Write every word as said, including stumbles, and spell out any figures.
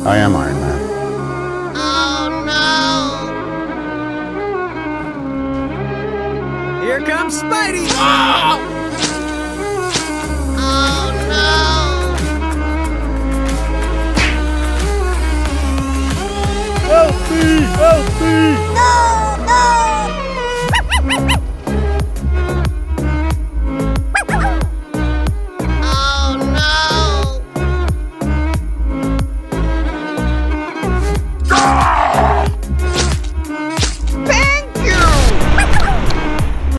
I am Iron Man. Oh no! Here comes Spidey! Oh!